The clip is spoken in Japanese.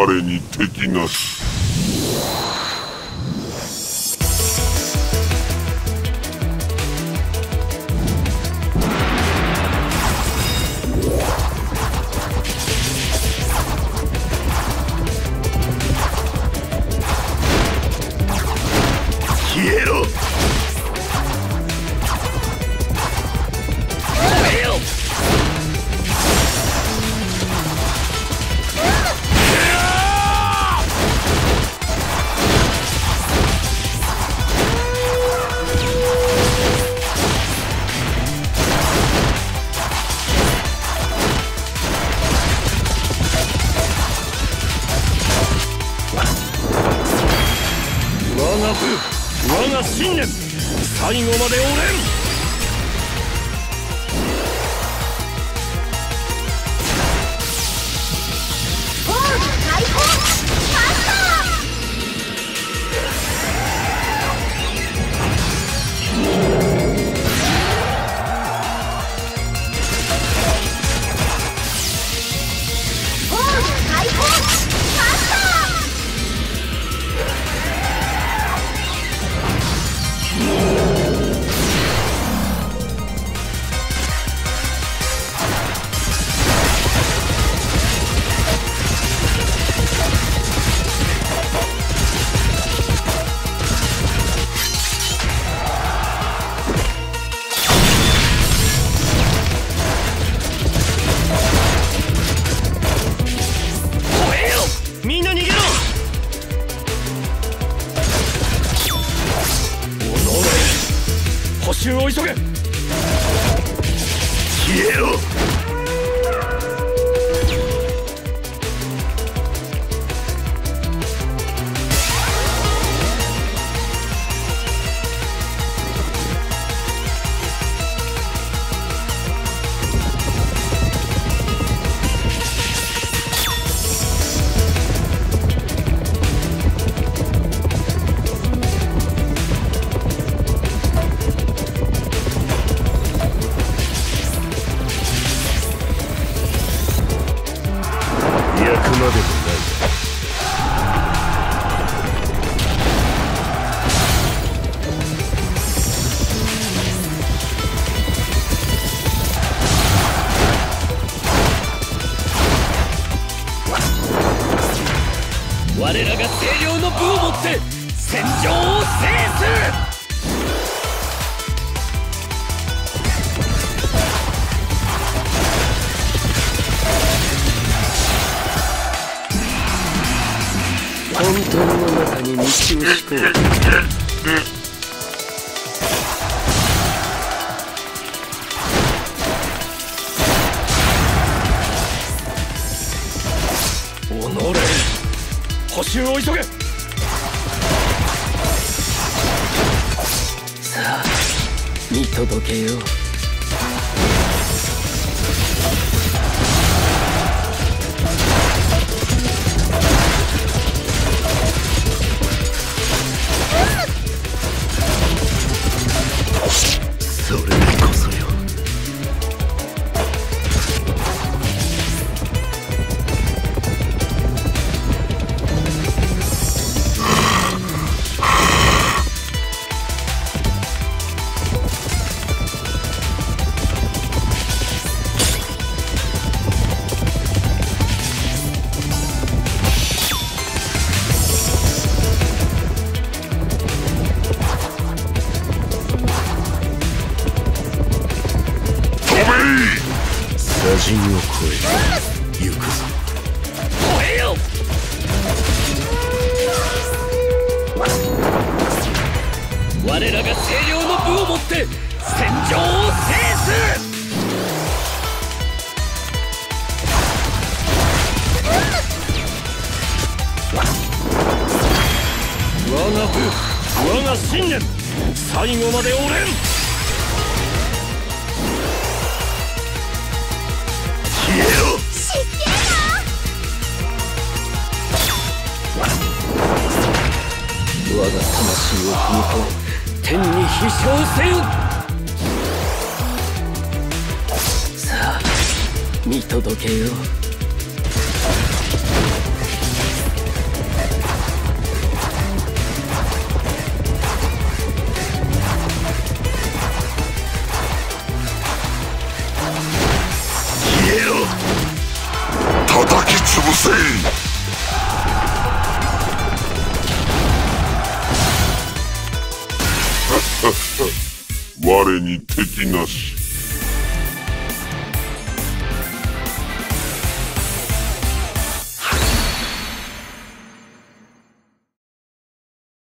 我に敵なし。 消えろ。我が信念、最後まで折れん。補修を急げ。消えろ。までもない。我らが清涼の武をもって戦場を制す。混沌の中に道を敷こう。己、補修を急げ。さあ、見届けよう。それこそよ。砂塵を越え行くぞ。越えよ。我らが清涼の武をもって戦場を制す。我が武、我が信念、最後まで折れん。消えろ。失敬だ。我が魂を踏み込め、天に飛翔せよ。さあ、見届けよう。 我に敵なし。